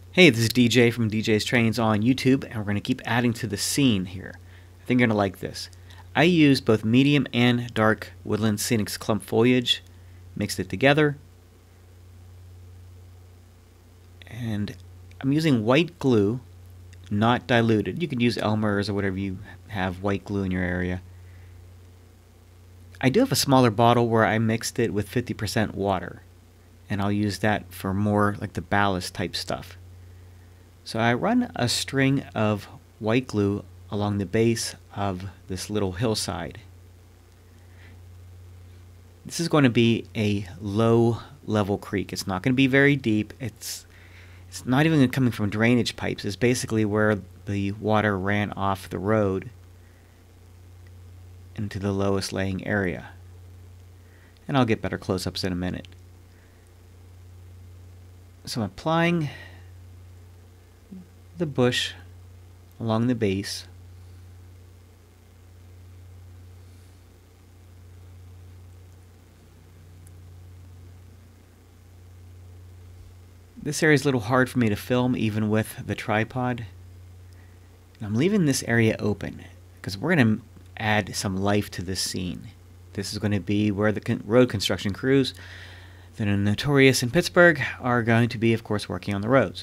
Hey, this is DJ from DJSTRAINS on YouTube, and we're going to keep adding to the scene here. I think you're going to like this. I used both medium and dark woodland scenics clump foliage, mixed it together, and I'm using white glue, not diluted. You can use Elmer's or whatever you have white glue in your area. I do have a smaller bottle where I mixed it with 50% water, and I'll use that for more like the ballast type stuff. So I run a string of white glue along the base of this little hillside. This is going to be a low level creek. It's not going to be very deep. It's not even coming from drainage pipes. It's basically where the water ran off the road into the lowest laying area. And I'll get better close-ups in a minute. So I'm applying the bush along the base. This area is a little hard for me to film even with the tripod. And I'm leaving this area open because we're going to add some life to this scene. This is going to be where the road construction crews that are notorious in Pittsburgh are going to be, of course, working on the roads.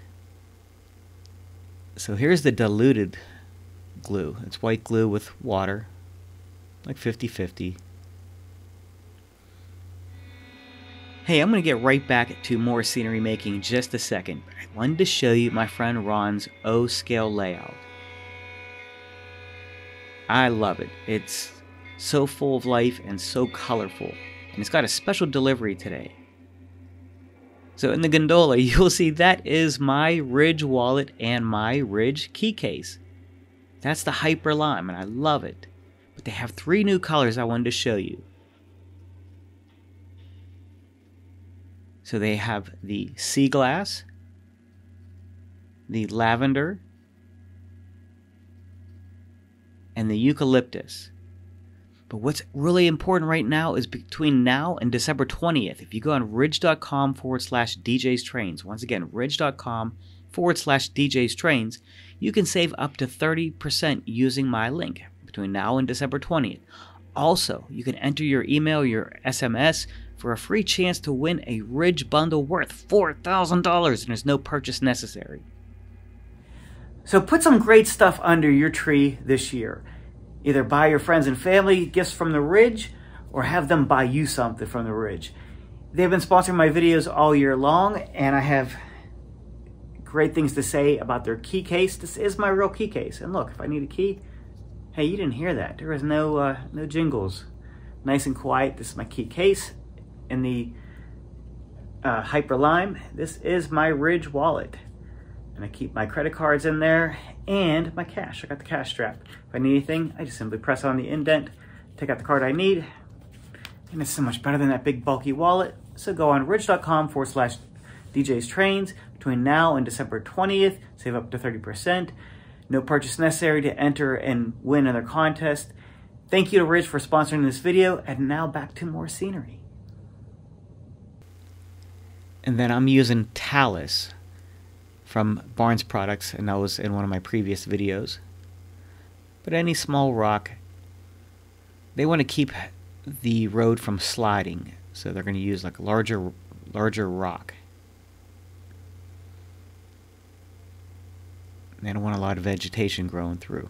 So here's the diluted glue. It's white glue with water, like 50-50. Hey, I'm going to get right back to more scenery making in just a second. I wanted to show you my friend Ron's O-scale layout. I love it. It's so full of life and so colorful. And it's got a special delivery today. So in the gondola, you'll see that is my Ridge wallet and my Ridge key case. That's the Hyper Lime, and I love it. But they have 3 new colors I wanted to show you. So they have the sea glass, the lavender, and the eucalyptus. But what's really important right now is between now and December 20th, if you go on ridge.com/DJSTRAINS, once again, ridge.com/DJSTRAINS, you can save up to 30% using my link between now and December 20th. Also, you can enter your email, your SMS, for a free chance to win a Ridge bundle worth $4,000, and there's no purchase necessary. So put some great stuff under your tree this year. Either buy your friends and family gifts from the Ridge, or have them buy you something from the Ridge. They've been sponsoring my videos all year long, and I have great things to say about their key case. This is my real key case. And look, if I need a key, hey, you didn't hear that. There was no jingles. Nice and quiet. This is my key case. In the Hyper Lime, this is my Ridge wallet. And I keep my credit cards in there and my cash. I got the cash strap. If I need anything, I just simply press on the indent, take out the card I need, and it's so much better than that big bulky wallet. So go on ridge.com/DJSTRAINS between now and December 20th, save up to 30%. No purchase necessary to enter and win another contest. Thank you to Ridge for sponsoring this video, and now back to more scenery. And then I'm using Talus from Barnes Products, and that was in one of my previous videos. But any small rock, they want to keep the road from sliding, so they're going to use like a larger rock. They don't want a lot of vegetation growing through.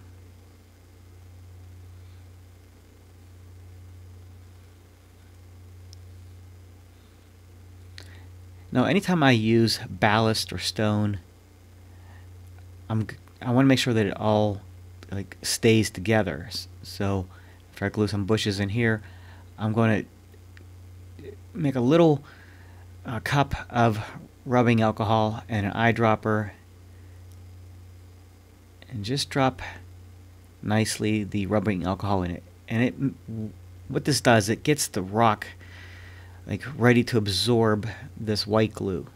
Now, anytime I use ballast or stone, I want to make sure that it all like stays together. So after I glue some bushes in here, I'm going to make a little cup of rubbing alcohol and an eyedropper, and just drop nicely the rubbing alcohol in it. And what this does, it gets the rock like ready to absorb this white glue.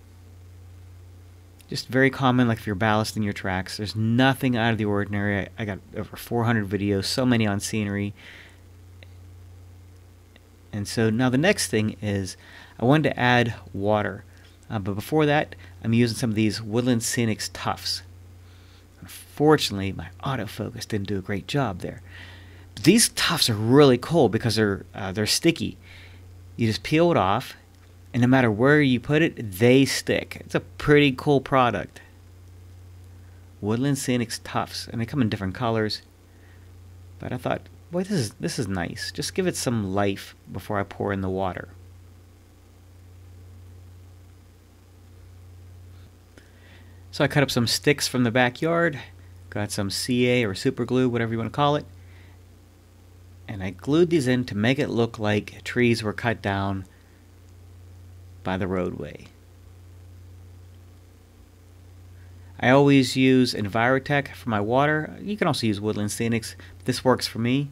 Just very common, like if you're ballasting your tracks. There's nothing out of the ordinary. I got over 400 videos, so many on scenery. And so now the next thing is I wanted to add water. But before that, I'm using some of these Woodland Scenics tufts. Unfortunately, my autofocus didn't do a great job there. But these tufts are really cool because they're sticky. You just peel it off, and no matter where you put it, they stick. It's a pretty cool product. Woodland Scenics tufts, and they come in different colors. But I thought, boy, this is nice. Just give it some life before I pour in the water. So I cut up some sticks from the backyard, got some CA or super glue, whatever you want to call it, and I glued these in to make it look like trees were cut down by the roadway. I always use Envirotech for my water. You can also use Woodland Scenics. This works for me.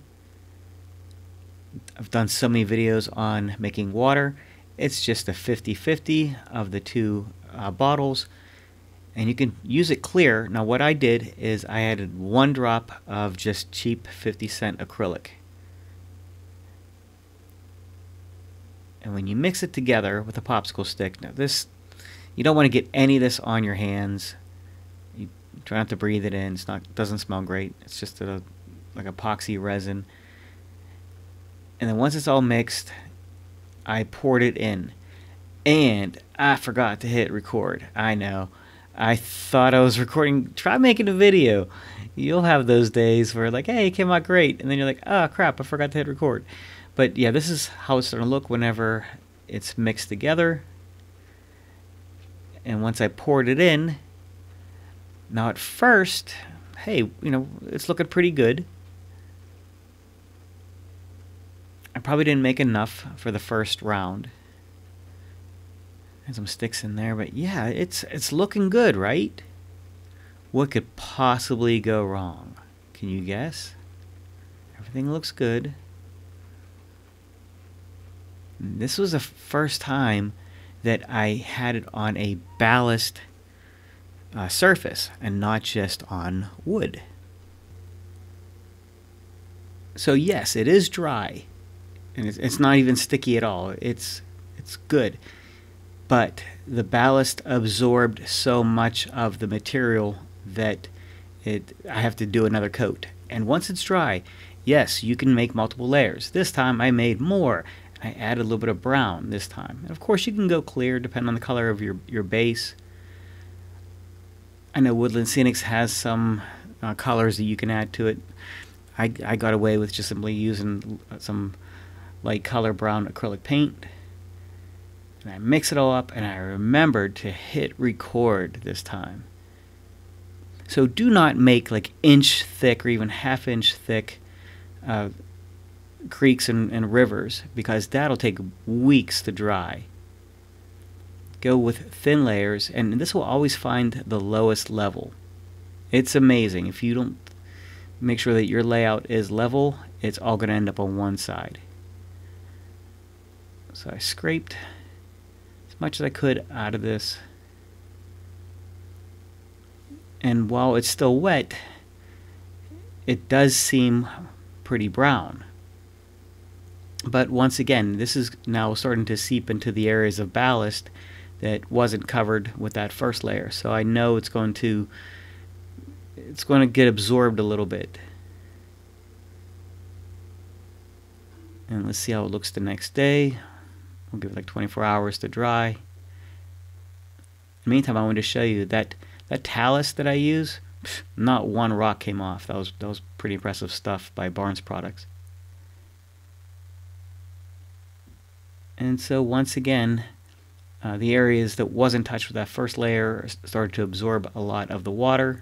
I've done so many videos on making water. It's just a 50-50 of the two bottles. And you can use it clear. Now what I did is I added 1 drop of just cheap 50-cent acrylic. And when you mix it together with a popsicle stick, now this, you don't want to get any of this on your hands. You try not to breathe it in. Doesn't smell great. It's just like epoxy resin. And then once it's all mixed, I poured it in. And I forgot to hit record. I know. I thought I was recording. Try making a video. You'll have those days where like, hey, it came out great. And then you're like, oh, crap, I forgot to hit record. But yeah, this is how it's going to look whenever it's mixed together. And once I poured it in, now at first, hey, it's looking pretty good. I probably didn't make enough for the first round. And some sticks in there, but yeah, it's looking good, right? What could possibly go wrong? Can you guess? Everything looks good. This was the first time that I had it on a ballast surface and not just on wood. So yes, it is dry, and it's not even sticky at all. It's good. But the ballast absorbed so much of the material that I have to do another coat. And once it's dry, yes, you can make multiple layers. This time I made more. I added a little bit of brown this time. And of course you can go clear depending on the color of your base. I know Woodland Scenics has some colors that you can add to it. I got away with just simply using some light color brown acrylic paint. And I mix it all up, and I remembered to hit record this time. So do not make like inch thick or even half-inch thick creeks and rivers, because that'll take weeks to dry. Go with thin layers, and this will always find the lowest level. It's amazing. If you don't make sure that your layout is level, it's all going to end up on one side. So I scraped much as I could out of this, and while it's still wet, it does seem pretty brown. But once again, this is now starting to seep into the areas of ballast that wasn't covered with that first layer, so I know it's going to get absorbed a little bit. And let's see how it looks the next day. We'll give it like 24 hours to dry. In the meantime, I wanted to show you that talus that I use, not one rock came off. That was pretty impressive stuff by Barnes Products. And so once again, the areas that wasn't touched with that first layer started to absorb a lot of the water.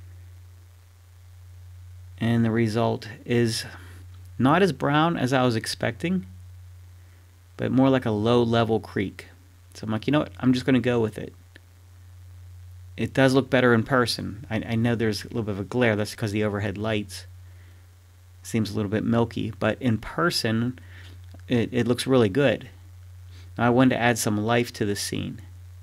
And the result is not as brown as I was expecting, but more like a low-level creek. So I'm like, you know what? I'm just going to go with it. It does look better in person. I know there's a little bit of a glare. That's because the overhead lights seems a little bit milky. But in person, it looks really good. Now, I wanted to add some life to the scene.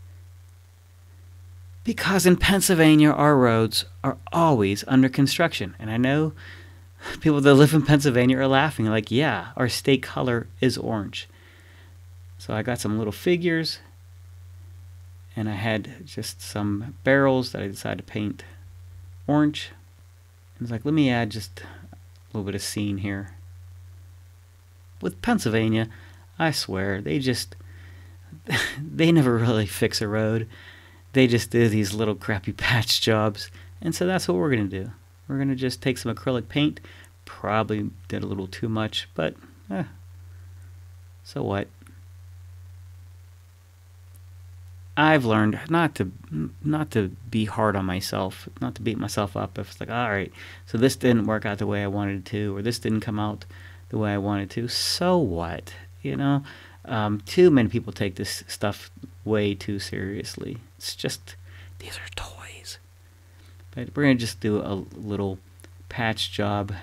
Because in Pennsylvania, our roads are always under construction. And I know people that live in Pennsylvania are laughing. Like, yeah, our state color is orange. So I got some little figures, and I had just some barrels that I decided to paint orange. And it's like, let me add just a little bit of scene here. With Pennsylvania, I swear, they never really fix a road. They just do these little crappy patch jobs. And so that's what we're going to do. We're going to just take some acrylic paint. Probably did a little too much, but so what? I've learned not to be hard on myself, not to beat myself up if it's like, all right, so this didn't work out the way I wanted it to, or this didn't come out the way I wanted to. So what? You know, too many people take this stuff way too seriously. It's just, these are toys. But we're gonna just do a little patch job,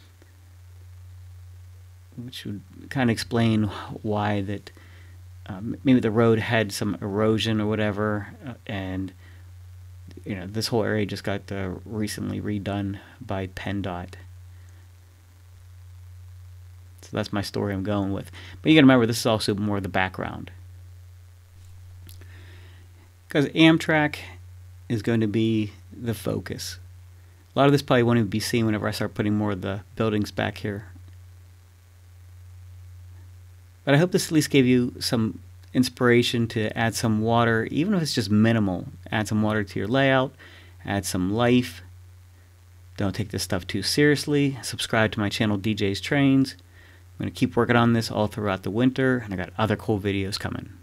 which would kind of explain why that maybe the road had some erosion or whatever, and you know, this whole area just got recently redone by PennDOT. So that's my story I'm going with. But you gotta remember, this is also more the background, because Amtrak is going to be the focus. A lot of this probably won't even be seen whenever I start putting more of the buildings back here. But I hope this at least gave you some inspiration to add some water, even if it's just minimal. Add some water to your layout, add some life. Don't take this stuff too seriously. Subscribe to my channel, DJSTRAINS. I'm going to keep working on this all throughout the winter, and I got other cool videos coming.